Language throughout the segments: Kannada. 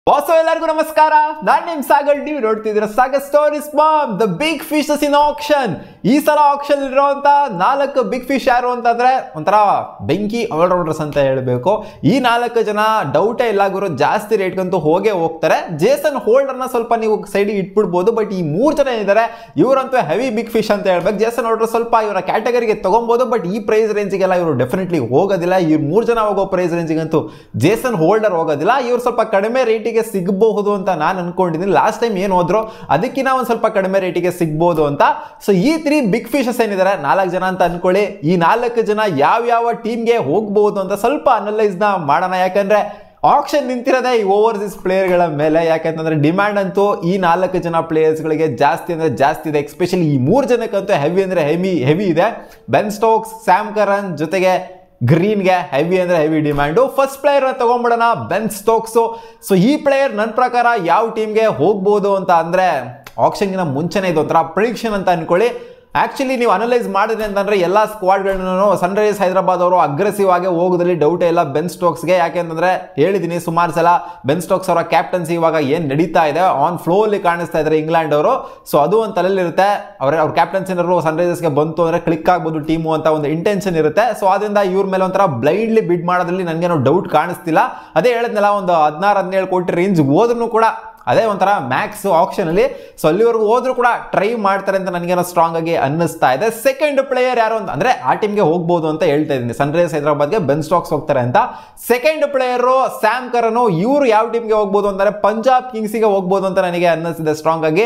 Also, ಎಲ್ಲರಿಗೂ ನಮಸ್ಕಾರ. ನಾನು ನಿಮ್ಮ ಸಾಗರ್. ನೀವು ನೋಡ್ತಿದ್ದೀರಾ Sagar stories from the big fishes in auction. ಈ ಸಲ ಆಕ್ಷನ್ ಇರುವಂತ 4 ಬಿಗ್ ಫಿಶ್ ಯಾರು ಅಂತಂದ್ರೆ ಒಂಥರ ಬೆಂಕಿ ಆಲ್ರೌಂಡರ್ಸ್ ಅಂತ ಹೇಳಬೇಕು. ಈ 4 ಜನ ಡೌಟೇ ಇಲ್ಲ ಗುರು, ಜಾಸ್ತಿ ರೇಟ್ಗಂತೂ ಹೋಗೇ ಹೋಗ್ತಾರೆ. ಜೇಸನ್ ಹೋಲ್ಡರ್ನ ಸ್ವಲ್ಪ ನೀವು ಸೈಡಿಗೆ ಇಟ್ಬಿಡ್ಬೋದು, ಬಟ್ ಈ 3 ಜನ ಇದ್ದಾರೆ ಇವರಂತೂ ಹೆವಿ ಬಿಗ್ ಫಿಶ್ ಅಂತ ಹೇಳ್ಬೇಕು. ಜೇಸನ್ ಹೋಲ್ಡರ್ ಸ್ವಲ್ಪ ಇವರ ಕ್ಯಾಟಗರಿಗೆ ತಗೊಬಹುದು, ಬಟ್ ಈ ಪ್ರೈಸ್ ರೇಂಜಿಗೆಲ್ಲ ಇವರು ಡೆಫಿನೆಟ್ಲಿ ಹೋಗೋದಿಲ್ಲ. ಇವ್ರು 3 ಜನ ಹೋಗೋ ಪ್ರೈಸ್ ರೇಂಜಿಗಂತೂ ಜೇಸನ್ ಹೋಲ್ಡರ್ ಹೋಗೋದಿಲ್ಲ. ಇವ್ರು ಸ್ವಲ್ಪ ಕಡಿಮೆ ರೇಟಿಗೆ ಸಿಗಬಹುದು ಅಂತ ನಾನು ಅನ್ಕೊಂಡಿದ್ದೀನಿ. ಲಾಸ್ಟ್ ಟೈಮ್ ಏನು ಹೋದ್ರು ಅದಕ್ಕಿಂತ ಒಂದು ಸ್ವಲ್ಪ ಕಡಿಮೆ ರೇಟಿಗೆ ಸಿಗಬಹುದು ಅಂತ. ಸೊ ಈ 3 ಬಿಗ್ ಫಿಶಸ್ ಏನಿದ್ದಾರೆ 4 ಜನ ಅಂತ ಅನ್ಕೊಳ್ಳಿ. ಈ 4 ಜನ ಯಾವ ಟೀಮ್ಗೆ ಹೋಗಬಹುದು ಅಂತ ಸ್ವಲ್ಪ ಅನಲೈಸ್ ನ ಮಾಡೋಣ. ಯಾಕಂದ್ರೆ ಆಕ್ಷನ್ ನಿಂತಿರೋದೇ ಈ ಓವರ್ಸೀಸ್ ಪ್ಲೇಯರ್ಗಳ ಮೇಲೆ. ಯಾಕಂತಂದ್ರೆ ಡಿಮ್ಯಾಂಡ್ ಅಂತೂ ಈ 4 ಜನ ಪ್ಲೇಯರ್ಸ್ಗಳಿಗೆ ಜಾಸ್ತಿ ಅಂದ್ರೆ ಜಾಸ್ತಿ ಇದೆ. ಎಸ್ಪೆಷಲಿ ಈ 3 ಜನಕ್ಕಂತೂ ಹೆವಿ ಅಂದ್ರೆ ಹೆವಿ ಇದೆ. ಬೆನ್ ಸ್ಟೋಕ್ಸ್, ಸ್ಯಾಮ್ ಕರನ್ ಜೊತೆಗೆ ಗ್ರೀನ್ಗೆ ಹೆವಿ ಅಂದ್ರೆ ಹೆವಿ ಡಿಮ್ಯಾಂಡು. ಫಸ್ಟ್ ಪ್ಲೇಯರ್ ತಗೊಂಡ್ಬಿಡೋಣ, ಬೆನ್ ಸ್ಟೋಕ್ಸ್. ಸೊ ಈ ಪ್ಲೇಯರ್ ನನ್ನ ಪ್ರಕಾರ ಯಾವ ಟೀಮ್ಗೆ ಹೋಗ್ಬೋದು ಅಂತ ಅಂದ್ರೆ ಆಕ್ಷನ್ಗಿನ ಮುಂಚೆನೇ ಇದು ಒಂಥರ ಪ್ರಿಡಿಕ್ಷನ್ ಅಂತ ಅನ್ಕೊಳ್ಳಿ. ಆಕ್ಚುಲಿ ನೀವು ಅನಲೈಸ್ ಮಾಡಿದ್ರೆ ಅಂತಂದ್ರೆ ಎಲ್ಲ ಸ್ಕ್ವಾಡ್ಗಳನ್ನು ಸನ್ರೈಸರ್ಸ್ ಹೈದರಾಬಾದ್ ಅವರು ಅಗ್ರೆಸಿವ್ ಆಗಿ ಹೋಗೋದ್ರಲ್ಲಿ ಡೌಟೇ ಇಲ್ಲ ಬೆನ್ ಸ್ಟೋಕ್ಸ್ಗೆ. ಯಾಕೆಂತಂದ್ರೆ ಹೇಳಿದ್ದೀನಿ ಸುಮಾರು ಸಲ, ಬೆನ್ ಸ್ಟೋಕ್ಸ್ ಅವರ ಕ್ಯಾಪ್ಟನ್ಸಿ ಇವಾಗ ಏನು ನಡೀತಾ ಇದೆ ಆನ್ ಫ್ಲೋ ಅಲ್ಲಿ ಕಾಣಿಸ್ತಾ ಇದ್ದಾರೆ ಇಂಗ್ಲೆಂಡ್ ಅವರು. ಸೊ ಅದು ಒಂದು ತಲೆಯಲ್ಲಿರುತ್ತೆ. ಅವ್ರ ಕ್ಯಾಪ್ಟನ್ಸಿ ಸನ್ರೈಸರ್ಸ್ಗೆ ಬಂತು ಅಂದ್ರೆ ಕ್ಲಿಕ್ ಆಗ್ಬೋದು ಟೀಮು ಅಂತ ಒಂದು ಇಂಟೆನ್ಷನ್ ಇರುತ್ತೆ. ಸೊ ಅದರಿಂದ ಇವ್ರ ಮೇಲೆ ಒಂಥರ ಬ್ಲೈಂಡ್ಲಿ ಬಿಡ್ ಮಾಡೋದ್ರಲ್ಲಿ ನನಗೇನೋ ಡೌಟ್ ಕಾಣಿಸ್ತಿಲ್ಲ. ಅದೇ ಹೇಳಿದ್ನಲ್ಲ, ಒಂದು 16-17 ಕೋಟಿ ರೇಂಜ್ ಹೋದ್ರೂ ಕೂಡ ಅದೇ ಒಂಥರ ಮ್ಯಾಕ್ಸ್ ಆಕ್ಷನ್ ಅಲ್ಲಿ. ಸೊ ಅಲ್ಲಿವರೆಗೂ ಹೋದ್ರೂ ಕೂಡ ಟ್ರೈ ಮಾಡ್ತಾರೆ ಅಂತ ನನಗೇನೋ ಸ್ಟ್ರಾಂಗ್ ಆಗಿ ಅನ್ನಿಸ್ತಾ ಇದೆ. ಸೆಕೆಂಡ್ ಪ್ಲೇಯರ್ ಯಾರು ಅಂತ ಅಂದ್ರೆ ಆ ಟೀಮ್ಗೆ ಹೋಗ್ಬೋದು ಅಂತ ಹೇಳ್ತಾ ಇದ್ದೀನಿ. ಸನ್ರೈಸರ್ಸ್ ಹೈದರಾಬಾದ್ಗೆ ಬೆನ್ ಸ್ಟೋಕ್ಸ್ ಹೋಗ್ತಾರೆ ಅಂತ. Second player Sam Curran. ಇವರು ಯಾವ ಟೀಮ್ಗೆ ಹೋಗ್ಬೋದು ಅಂದ್ರೆ ಪಂಜಾಬ್ ಕಿಂಗ್ಸ್ಗೆ ಹೋಗ್ಬೋದು ಅಂತ ನನಗೆ ಅನ್ನಿಸ್ತಿದೆ ಸ್ಟ್ರಾಂಗ್ ಆಗಿ.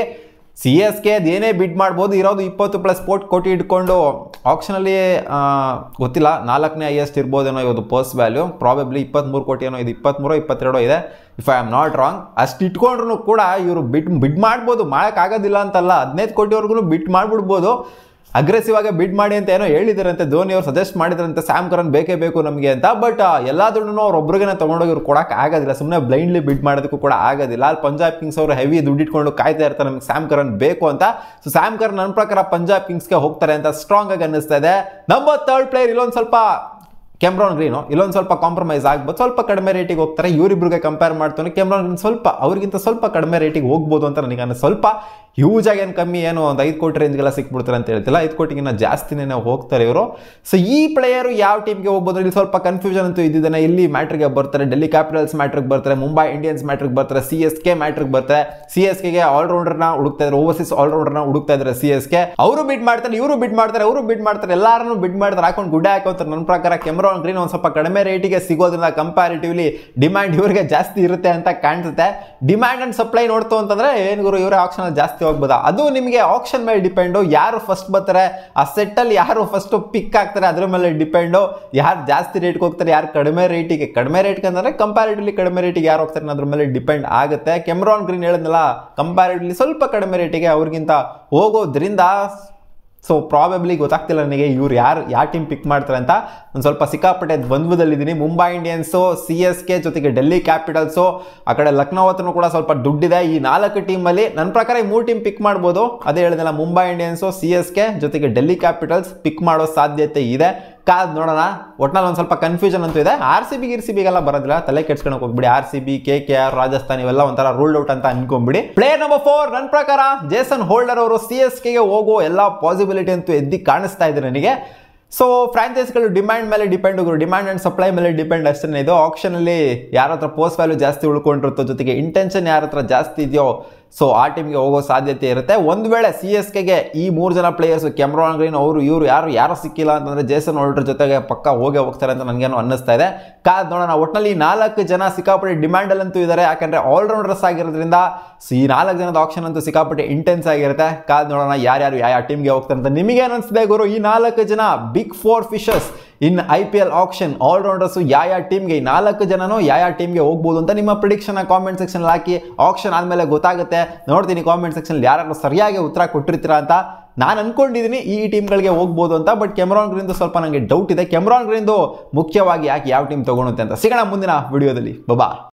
CSK ಅದೇನೇ ಬಿಡ್ ಮಾಡ್ಬೋದು, ಇರೋದು 20+ ಕೋಟಿ ಇಟ್ಕೊಂಡು ಆಕ್ಷನಲ್ಲಿ ಗೊತ್ತಿಲ್ಲ 4ನೇ ಹೈಯೆಸ್ಟ್ ಇರ್ಬೋದೇನೋ ಇವತ್ತು ಪರ್ಸ್ ವ್ಯಾಲ್ಯೂ. ಪ್ರಾಬಬ್ಲಿ 23 ಕೋಟಿ ಏನೋ, ಇದು 23-22 ಇದೆ if I am not wrong. ಅಷ್ಟು ಇಟ್ಕೊಂಡ್ರು ಕೂಡ ಇವರು ಬಿಡ್ ಮಾಡ್ಬೋದು, ಮಾಡೋಕ್ಕಾಗೋದಿಲ್ಲ ಅಂತಲ್ಲ. 15 ಕೋಟಿವರೆಗೂ ಬಿಡ್ ಮಾಡ್ಬಿಡ್ಬೋದು. ಅಗ್ರೆಸಿವ್ ಆಗಿ ಬಿಡ್ ಮಾಡಿ ಅಂತ ಏನೋ ಹೇಳಿದಾರಂತೆ, ಧೋನಿ ಅವರು ಸಜೆಸ್ಟ್ ಮಾಡಿದ್ರಂತೆ ಸ್ಯಾಮ್ ಕರನ್ ಬೇಕೇ ಬೇಕು ನಮಗೆ ಅಂತ. ಬಟ್ ಎಲ್ಲ ದುಡ್ಡನ್ನು ಅವ್ರು ಒಬ್ರಿಗೇನೆ ತೊಗೊಂಡೋಗಿ ಇವ್ರು ಕೊಡೋಕೆ ಆಗೋದಿಲ್ಲ. ಸುಮ್ಮನೆ ಬ್ಲೈಂಡ್ಲಿ ಬಿಡ್ ಮಾಡೋದಕ್ಕೂ ಕೂಡ ಆಗೋದಿಲ್ಲ. ಅಲ್ಲಿ ಪಂಜಾಬ್ ಕಿಂಗ್ಸ್ ಅವರು ಹೆವಿ ದುಡ್ಡು ಇಟ್ಕೊಂಡು ಕಾಯ್ತಾ ಇರ್ತಾರೆ ನಮಗೆ ಸ್ಯಾಮ್ ಕರನ್ ಬೇಕು ಅಂತ. ಸೊ ಸ್ಯಾಮ್ ಕರನ್ ನನ್ನ ಪ್ರಕಾರ ಪಂಜಾಬ್ ಕಿಂಗ್ಸ್ಗೆ ಹೋಗ್ತಾರೆ ಅಂತ ಸ್ಟ್ರಾಂಗ್ ಆಗಿ ಅನ್ನಿಸ್ತಾ ಇದೆ. ನಂಬರ್ 3 ಪ್ಲೇಯರ್ ಇಲ್ಲೊಂದು ಸ್ವಲ್ಪ ಕೆಮ್ರಾನ್ ಗ್ರೀನು, ಇಲ್ಲೊಂದು ಸ್ವಲ್ಪ ಕಾಂಪ್ರಮೈಸ್ ಆಗ್ಬೋದು, ಸ್ವಲ್ಪ ಕಡಿಮೆ ರೇಟಿಗೆ ಹೋಗ್ತಾರೆ. ಇವರಿಬ್ರಿಗೆ ಕಂಪೇರ್ ಮಾಡ್ತಾನೆ ಕೆಮ್ರಾನ್ ಗ್ರೀನ್ ಸ್ವಲ್ಪ ಅವ್ರಿಗಿಂತ ಸ್ವಲ್ಪ ಕಡಿಮೆ ರೇಟಿಗೆ ಹೋಗ್ಬೋದು ಅಂತ ನನಗೆ ಸ್ವಲ್ಪ ಹ್ಯೂಜ್ ಆಗಿ ಏನು ಕಮ್ಮಿ ಏನು ಒಂದು 5 ಕೋಟಿ ರೇಂಜ್ಗೆಲ್ಲ ಸಿಕ್ಬಿಡ್ತಾರೆ ಅಂತ ಹೇಳ್ತಿಲ್ಲ, 5 ಕೋಟಿಗಿನ್ನ ಜಾಸ್ತಿನೇ ಹೋಗ್ತಾರೆ ಇವರು. ಸೊ ಈ ಪ್ಲೇಯರು ಯಾವ ಟೀಮ್ಗೆ ಹೋಗ್ಬೋದು ಇಲ್ಲಿ ಸ್ವಲ್ಪ ಕನ್ಫ್ಯೂಷನ್ ಅಂತೂ ಇದ್ದಿದ್ದಾನೆ. ಇಲ್ಲಿ ಮ್ಯಾಟ್ರಿಗೆ ಬರ್ತಾರೆ, ಡೆಲ್ಲಿ ಕ್ಯಾಪಿಟಲ್ಸ್ ಮ್ಯಾಟ್ರಿಗೆ ಬರ್ತಾರೆ, ಮುಂಬೈ ಇಂಡಿಯನ್ಸ್ ಮ್ಯಾಟ್ರಿಗೆ ಬರ್ತಾರೆ, CSK ಮ್ಯಾಟ್ರಿಗೆ ಬರ್ತಾರೆ. CSKಗೆ ಆಲ್ರೌಂಡರ್ನ ಹುಡುಕ್ತಾ ಇದ್ದಾರೆ, ಓವರ್ಸೀಸ್ ಆಲ್ರೌಂಡರ್ನ ಹುಡುಕ್ತಾ ಇದ್ದಾರೆ CSK. ಅವರು ಬಿಡ್ ಮಾಡ್ತಾರೆ, ಇವರು ಬಿಡ್ ಮಾಡ್ತಾರೆ, ಅವರು ಬಿಡ್ ಮಾಡ್ತಾರೆ, ಎಲ್ಲಾರನ್ನು ಬಿಡ್ ಮಾಡ್ತಾರೆ, ಹಾಕೊಂಡು ಗುಡ್ಡೆ ಹಾಕೋತಾರೆ. ನನ್ನ ಪ್ರಕಾರ ಕೆಮ್ರಾನ್ ಗ್ರೀನ್ ಒಂದು ಸ್ವಲ್ಪ ಕಡಿಮೆ ರೇಟಿಗೆ ಸಿಗೋದ್ರಿಂದ ಕಂಪ್ಯಾರಿಟಿವ್ಲಿ ಡಿಮ್ಯಾಂಡ್ ಇವರಿಗೆ ಜಾಸ್ತಿ ಇರುತ್ತೆ ಅಂತ ಕಾಣಿಸುತ್ತೆ. ಡಿಮ್ಯಾಂಡ್ ಅಂಡ್ ಸಪ್ಲೈ ನೋಡ್ತು ಅಂತಂದ್ರೆ ಏನು ಗುರು, ಇವರೇ ಆಕ್ಷನ್ ಜಾಸ್ತಿ ಹೋಗ್ಬೋದಾ? ಅದು ನಿಮಗೆ ಆಕ್ಷನ್ ಮೇಲೆ ಡಿಪೆಂಡು. ಯಾರು ಫಸ್ಟ್ ಬರ್ತಾರೆ ಆ ಸೆಟ್ ಅಲ್ಲಿ, ಯಾರು ಫಸ್ಟ್ ಪಿಕ್ ಆಗ್ತಾರೆ ಅದ್ರ ಮೇಲೆ ಡಿಪೆಂಡು. ಯಾರು ಜಾಸ್ತಿ ರೇಟ್ಗೆ ಹೋಗ್ತಾರೆ, ಯಾರು ಕಡಿಮೆ ರೇಟಿಗೆ ಅಂದ್ರೆ ಕಂಪ್ಯಾರಿಟಿವ್ಲಿ ಕಡಿಮೆ ರೇಟಿಗೆ ಯಾರು ಹೋಗ್ತಾರೆ ಅದ್ರ ಮೇಲೆ ಡಿಪೆಂಡ್ ಆಗುತ್ತೆ. ಕೆಮ್ರಾನ್ ಗ್ರೀನ್ ಹೇಳಿದ್ನಲ್ಲ, ಕಂಪ್ಯಾರಿಟಿವ್ಲಿ ಸ್ವಲ್ಪ ಕಡಿಮೆ ರೇಟಿಗೆ ಅವ್ರಿಗಿಂತ ಹೋಗೋದ್ರಿಂದ ಸೊ ಪ್ರಾಬಬ್ಲಿ ಗೊತ್ತಾಗ್ತಿಲ್ಲ ನನಗೆ ಇವ್ರು ಯಾವ ಟೀಮ್ ಪಿಕ್ ಮಾಡ್ತಾರೆ ಅಂತ. ಒಂದು ಸ್ವಲ್ಪ ಸಿಕ್ಕಾಪಟ್ಟೆ ದ್ವಂದ್ವದಲ್ಲಿದ್ದೀನಿ. ಮುಂಬೈ ಇಂಡಿಯನ್ಸು, CSK ಜೊತೆಗೆ ಡೆಲ್ಲಿ ಕ್ಯಾಪಿಟಲ್ಸು, ಆ ಕಡೆ ಲಕ್ನೋ ಹತ್ರನೂ ಕೂಡ ಸ್ವಲ್ಪ ದುಡ್ಡಿದೆ. ಈ 4 ಟೀಮಲ್ಲಿ ನನ್ನ ಪ್ರಕಾರ ಈ 3 ಟೀಮ್ ಪಿಕ್ ಮಾಡ್ಬೋದು. ಅದೇ ಹೇಳಿದಲ್ಲ, ಮುಂಬೈ ಇಂಡಿಯನ್ಸು, CSK ಜೊತೆಗೆ ಡೆಲ್ಲಿ ಕ್ಯಾಪಿಟಲ್ಸ್ ಪಿಕ್ ಮಾಡೋ ಸಾಧ್ಯತೆ ಇದೆ. ಕಾದ್ ನೋಡೋಣ. ಒಟ್ನಲ್ಲಿ ಒಂದು ಸ್ವಲ್ಪ ಕನ್ಫ್ಯೂಷನ್ ಅಂತೂ ಇದೆ. RCBಗೆಲ್ಲ ಬರೋದಿಲ್ಲ, ತಲೆ ಕೆಡ್ಸ್ಕೊಳಕ್ ಹೋಗ್ಬಿಡಿ. RCB, KKR, ರಾಜಸ್ಥಾನ್ ಇವೆಲ್ಲ ಒಂಥರ ರೂಲ್ಡ್ ಔಟ್ ಅಂತ ಅನ್ಕೊಂಬಿಡಿ. ಪ್ಲೇಯರ್ ನಂಬರ್ 4 ನನ್ನ ಪ್ರಕಾರ ಜೇಸನ್ ಹೋಲ್ಡರ್ ಅವರು. CSKಗೆ ಹೋಗೋ ಎಲ್ಲ ಪಾಸಿಬಿಲಿಟಿ ಅಂತೂ ಎದ್ದು ಕಾಣಿಸ್ತಾ ಇದೆ ನನಗೆ. ಸೊ ಫ್ರಾಂಚೈಸ್ಗಳು ಡಿಮ್ಯಾಂಡ್ ಮೇಲೆ ಡಿಪೆಂಡ್, ಡಿಮ್ಯಾಂಡ್ ಅಂಡ್ ಸಪ್ಲೈ ಮೇಲೆ ಡಿಪೆಂಡ್ ಅಷ್ಟೇ. ಇದು ಆಕ್ಷನ್ ಅಲ್ಲಿ ಯಾರ ಹತ್ರ ಪೋಸ್ಟ್ ವ್ಯಾಲ್ಯೂ ಜಾಸ್ತಿ ಉಳ್ಕೊಂಡಿರುತ್ತೋ, ಜೊತೆಗೆ ಇಂಟೆನ್ಷನ್ ಯಾರ ಹತ್ರ ಜಾಸ್ತಿ ಇದೆಯೋ ಸೊ ಆ ಟೀಮ್ಗೆ ಹೋಗೋ ಸಾಧ್ಯತೆ ಇರುತ್ತೆ. ಒಂದು ವೇಳೆ CSKಗೆ ಈ 3 ಜನ ಪ್ಲೇಯರ್ಸ್ ಕೆಮ್ರಾನ್ ಗ್ರೀನ್ ಅವರು ಇವರು ಯಾರು ಸಿಕ್ಕಿಲ್ಲ ಅಂತಂದ್ರೆ ಜೇಸನ್ ಹೋಲ್ಡರ್ ಜೊತೆಗೆ ಪಕ್ಕ ಹೋಗ್ತಾರೆ ಅಂತ ನನಗೇನೋ ಅನ್ನಿಸ್ತಾ ಇದೆ. ಕಾದ್ ನೋಡೋಣ. ಒಟ್ಟಿನಲ್ಲಿ 4 ಜನ ಸಿಕ್ಕಾಪಟ್ಟೆ ಡಿಮ್ಯಾಂಡ್ ಅಲ್ಲಂತೂ ಇದ್ದಾರೆ. ಯಾಕಂದ್ರೆ ಆಲ್ರೌಂಡರ್ಸ್ ಆಗಿರೋದ್ರಿಂದ ಈ 4 ಜನದ ಆಕ್ಷನ್ ಅಂತೂ ಸಿಕ್ಕಾಪಟ್ಟೆ ಇಂಟೆನ್ಸ್ ಆಗಿರುತ್ತೆ. ಕಾದ್ ನೋಡೋಣ ಯಾರ್ಯಾರು ಯಾವ ಟೀಮ್ಗೆ ಹೋಗ್ತಾರೆ ಅಂತ. ನಿಮಗೆ ಅನಿಸ್ತಿದೆ ಗುರು ಈ 4 ಜನ big 4 fishes in IPL auction allrounders ಯಾವ ಟೀಮ್ಗೆ, ಈ 4 ಜನನು ಯಾವ ಟೀಮ್ಗೆ ಹೋಗ್ಬೋದು ಅಂತ ನಿಮ್ಮ ಪ್ರಿಡಿಕ್ಷನ್ ಕಾಮೆಂಟ್ ಸೆಕ್ಷನ್ ಹಾಕಿ. ಆಕ್ಷನ್ ಆದ್ಮೇಲೆ ಗೊತ್ತಾಗುತ್ತೆ. ನೋಡ್ತೀನಿ ಕಾಮೆಂಟ್ ಸೆಕ್ಷನ್ ಯಾರು ಸರಿಯಾಗಿ ಉತ್ತರ ಕೊಟ್ಟಿರ್ತೀರಾ ಅಂತ. ನಾನು ಅನ್ಕೊಂಡಿದ್ದೀನಿ ಈ ಟೀಮ್ಗಳಿಗೆ ಹೋಗ್ಬೋದು ಅಂತ. ಬಟ್ ಕೆಮ್ರಾನ್ ಗ್ರೀನ್ದು ಸ್ವಲ್ಪ ನನಗೆ ಡೌಟ್ ಇದೆ. ಕೆಮ್ರಾನ್ ಗ್ರೀನ್ದು ಮುಖ್ಯವಾಗಿ ಯಾಕೆ ಯಾವ ಟೀಮ್ ತಗೊಳುತ್ತೆ ಅಂತ. ಸಿಗೋಣ ಮುಂದಿನ ವಿಡಿಯೋದಲ್ಲಿ. ಬಾಯ್.